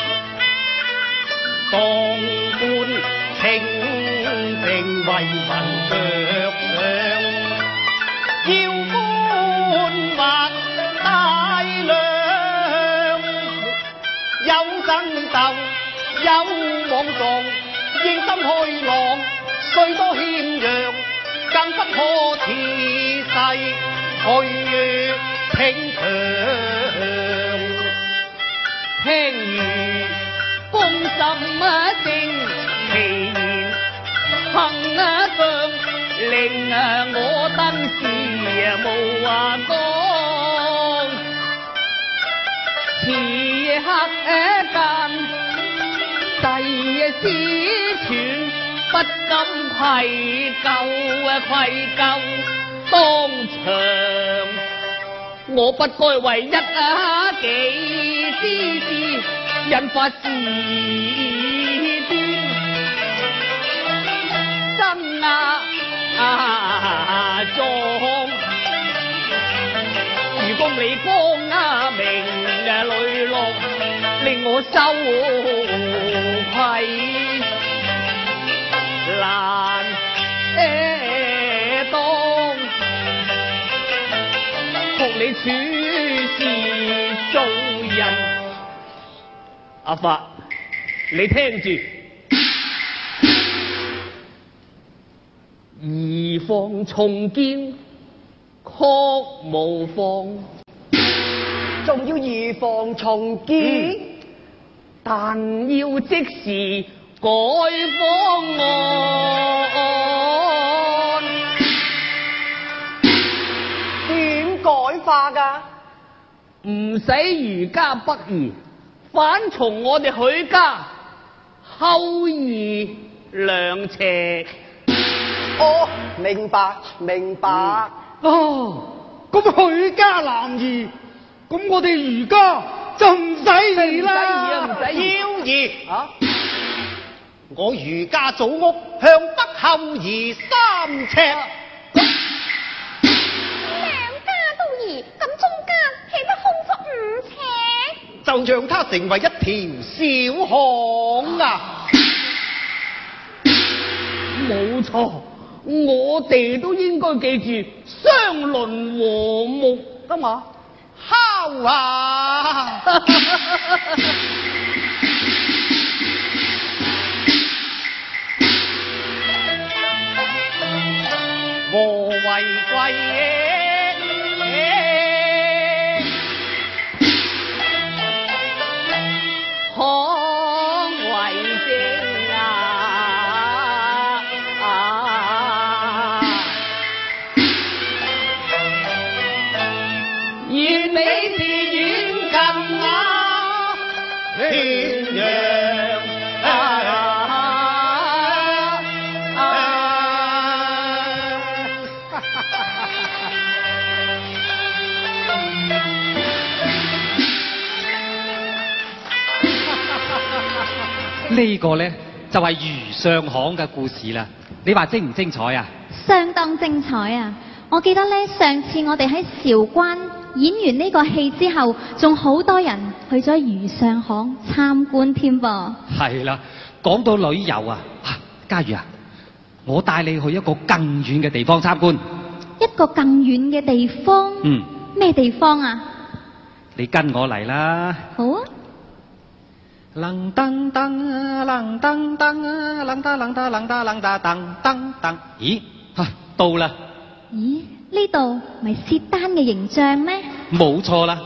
當官清正為民着想，要官或大量，有爭鬥有妄動，應心開朗，雖多謙讓，更不可恃勢去逞強。 聽如公心啊正，其言行啊上，令啊我當時啊無話講。此刻間世之傳，不敢愧疚啊愧疚當場，我不該為一啊己之事引發事啊啊中，如公你光啊明啊磊落，令我羞愧難當，學你處事做人。阿發，你聽住，宜防重建，確無妨。 仲要預防重建， 嗯、但要即時改方案。 點改法㗎？ 唔使儒家不義，反從我哋許家厚義良邪。 哦，明白明白。 嗯、哦，咁許家南義，咁我哋儒家就唔使義啦。 唔使義要義啊！ 我儒家祖屋向北後移三尺。 兩家都移，咁中間豈不空出五尺？ 就讓它成為一條小巷啊！ 冇錯，我哋都應該記住相鄰和睦噶嘛。 敲啊！ 和為貴可為正啊！願你是遠近啊，天陽呢個呢，就係余相行嘅故事啦，你話精唔精彩啊？ 相當精彩啊！我記得咧，上次我哋喺韶關演完呢個戲之後，仲好多人去咗余相行參觀添噃。 係啦，講到旅遊啊，啊，嘉瑜啊，我帶你去一個更遠嘅地方參觀。 一個更遠嘅地方？ 嗯。 咩地方啊？ 你跟我嚟啦。 好啊。 啷噔噔，啷噔噔，啷哒啷哒啷哒啷哒噔噔噔。咦，啊，到啦！ 咦，呢度咪薛丹嘅形象咩？ 冇錯啦。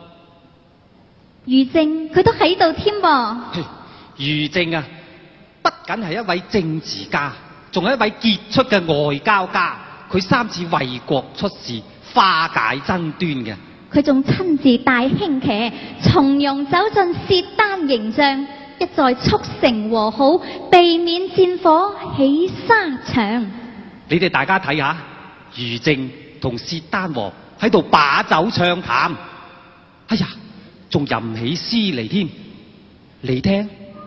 余正佢都喺度添噃。 余正啊，不僅係一位政治家，仲係一位傑出嘅外交家。佢三次為國出事，化解爭端嘅。 佢仲親自帶輕騎，從容走進薛丹形象，一再促成和好，避免戰火起沙場。 你哋大家睇下，余正同薛丹王喺度把酒暢談，哎呀，仲吟起詩嚟添，你聽。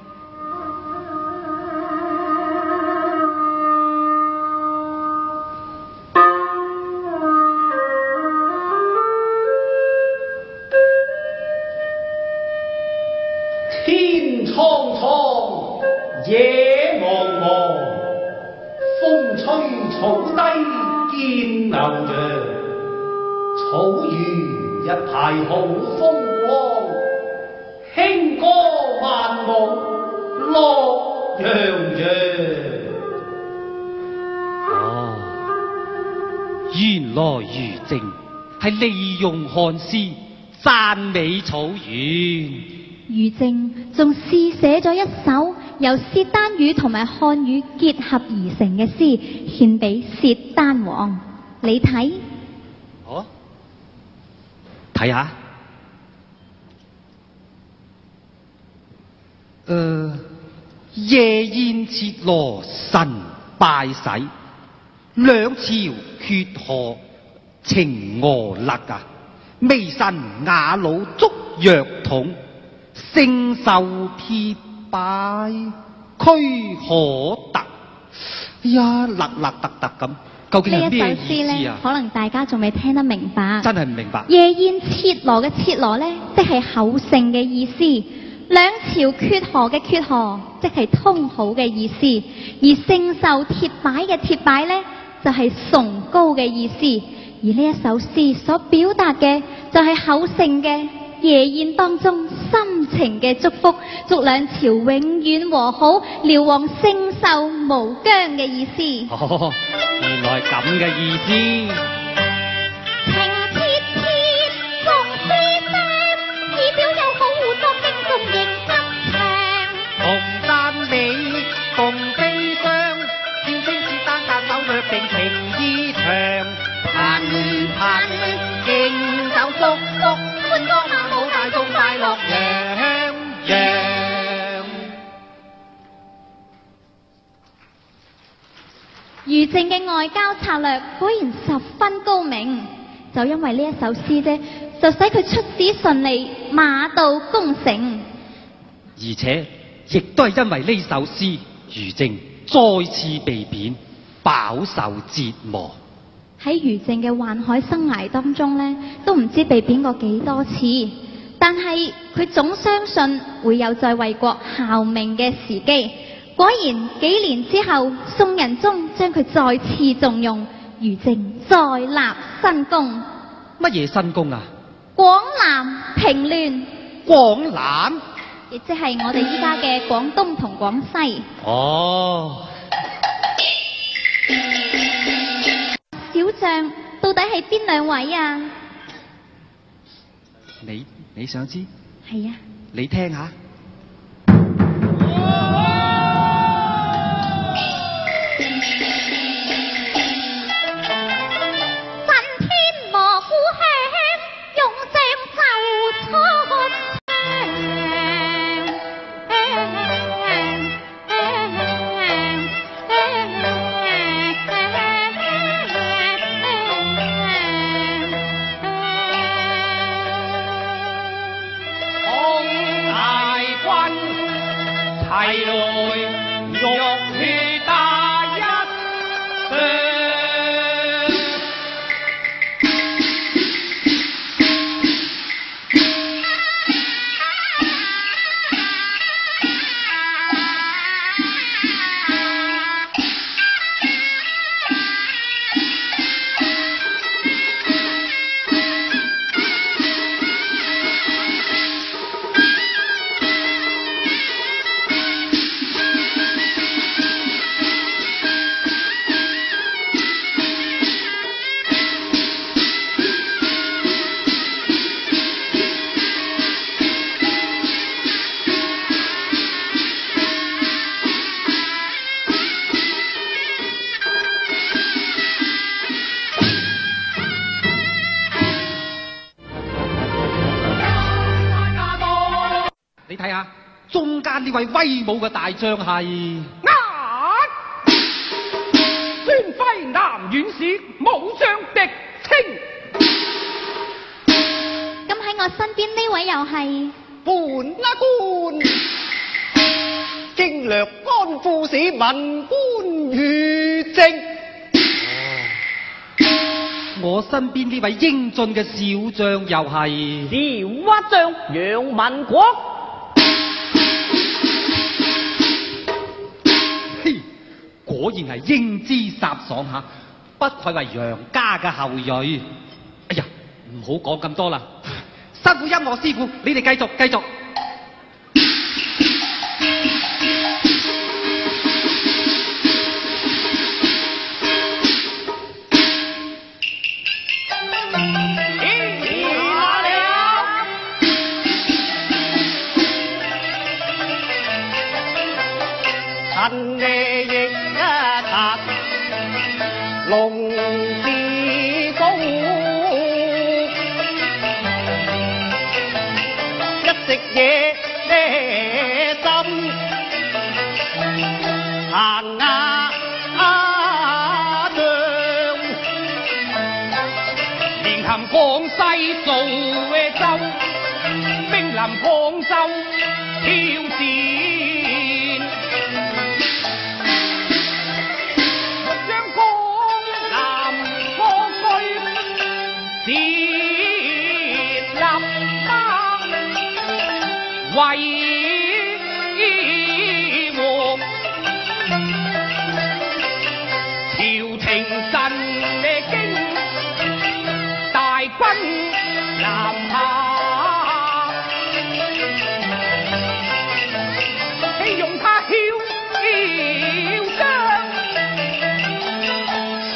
天蒼蒼，野茫茫，風吹草低見牛羊，草原一派好風光，輕歌曼舞樂洋洋。 哦，原來余正係利用漢詩讚美草原。 余正仲試寫咗一首由薛丹語同埋漢語結合而成嘅詩，獻俾薛丹王。你睇？ 哦，睇下。誒、呃，夜宴切羅神拜洗，兩朝決河情俄勒啊，微臣雅魯捉藥桶。星宿鐵擺驅可特， 哎呀，勒勒突突咁，究竟係呢一首咩詩咧意思啊？， 可能大家仲未聽得明白。 真係唔明白。 夜宴切羅嘅切羅咧，即係厚盛嘅意思；兩朝決河嘅決河，即係通好嘅意思；而聖壽鐵擺嘅鐵擺咧，就係崇高嘅意思。而呢一首詩所表達嘅，就係厚盛嘅夜宴當中深情嘅祝福，祝兩朝永遠和好，遼王聖壽無疆嘅意思。 哦，原來係咁嘅意思。 情切切，共詩聲，以表友好互作敬重認真唱。 同讚美，共悲傷，笑聲是單單手略定情意長。頻頻敬酒祝福，歡歌喊舞大眾快樂洋洋。 余靖嘅外交策略果然十分高明，就因為呢一首詩啫，就使佢出使順利，馬到功成。 而且亦都係因為呢首詩，余靖再次被貶，飽受折磨。 喺余靖嘅宦海生涯當中呢，都唔知被貶過幾多次，但係佢總相信會有再為國效命嘅時機。果然幾年之後，宋仁宗將佢再次重用，余靖再立新功， 乜嘢新功啊？ 廣南平亂， 廣南， 亦即係我哋依家嘅廣東同廣西。 哦， 小將到底係邊兩位啊？ 你你想知？ 係啊。 你聽下。 齊來浴血大一上。 你睇下中間呢位威武嘅大將係啊！孫輝南縣市武將狄青。 咁喺我身邊呢位又係官啦官，經略安富市文官余靖。 我身邊呢位英俊嘅小將又係小蛙將楊文國。 嘿，果然係英姿颯爽下，不愧為楊家嘅後裔。哎呀，唔好講咁多啦，辛苦音樂師傅，你哋繼續繼續。 趁你亦一拆龍之功，一直野心行亞將， 連含廣西做嘅州，兵臨廣州挑戰。 和，朝廷震驚，大軍南下，希用他囂張，宋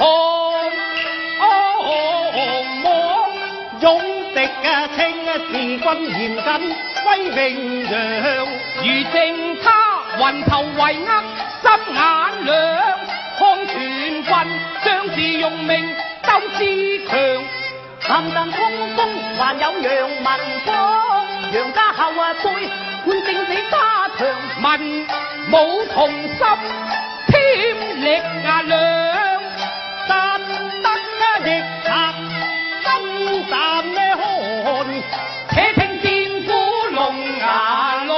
王勇敵啊，清啊，治軍嚴謹，威名揚。 如正他雲頭為厄，心眼亮，看全軍將士用命鬥志強。 淡淡風風，還有楊文芳，楊家後啊輩，判正死家強。 文武同心，添力啊量， 達得啊亦策，心淡呢看。 且聽戰鼓隆牙隆。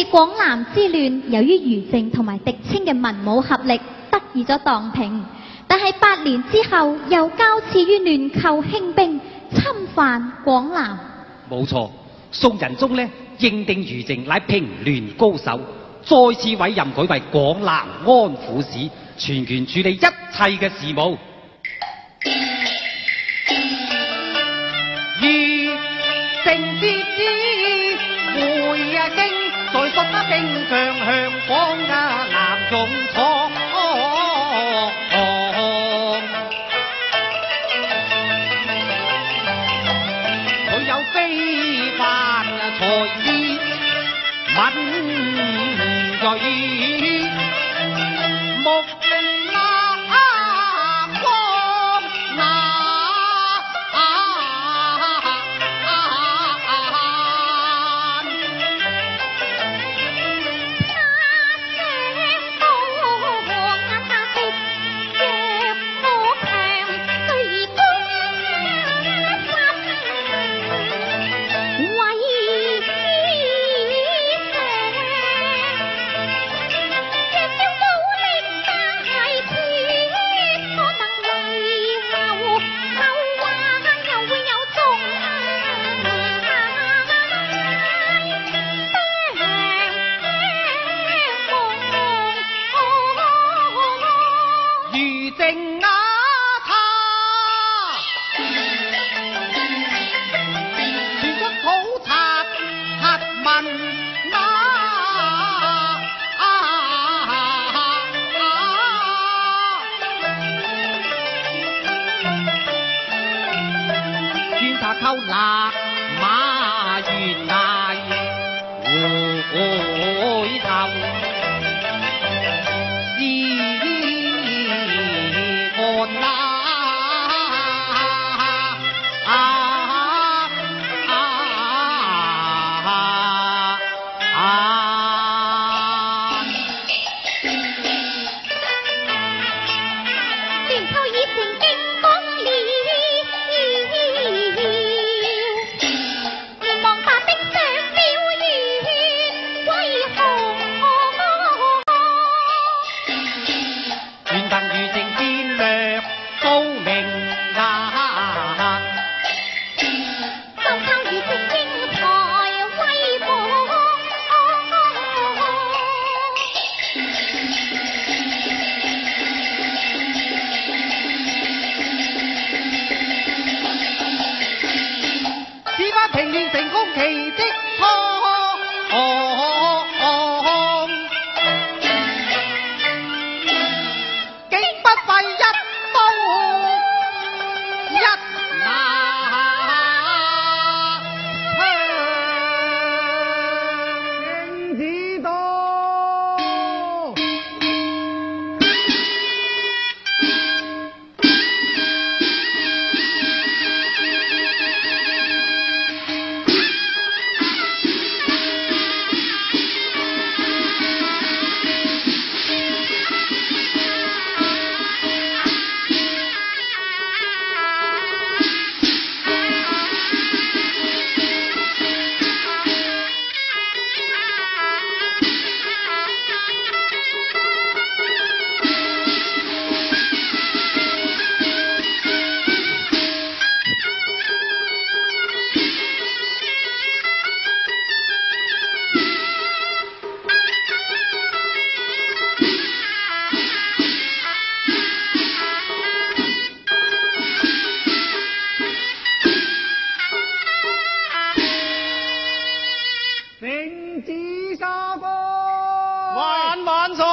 廣南之亂，由於余靖同埋狄青嘅文武合力得以咗蕩平，但係八年之後又交次於亂寇興兵，侵犯廣南。 冇錯，宋仁宗呢認定余靖乃平亂高手，再次委任佢為廣南安撫使，全權處理一切嘅事務。 余靖之子會啊經，在率得兵將向廣啊南勇闖。佢有非凡才智，敏鋭目扣勒馬懸崖回頭是岸那。平亂成功奇蹟竟不費一刀一拿天子刀。聖旨沙哥，萬萬歲！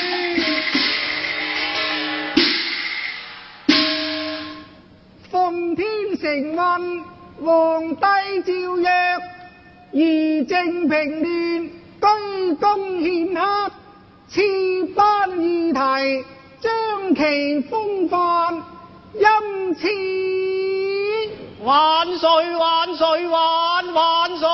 奉天承運，皇帝詔曰：宜正平亂，居功獻克，賜頒議題，將其風範，欽賜。萬歲萬歲萬萬歲！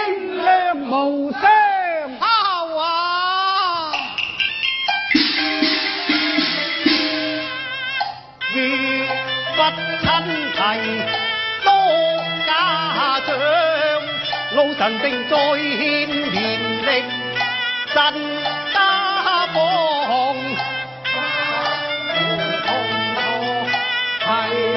精亮無雙。 好啊！如不親提多家長，老臣定再獻綿力振家邦。係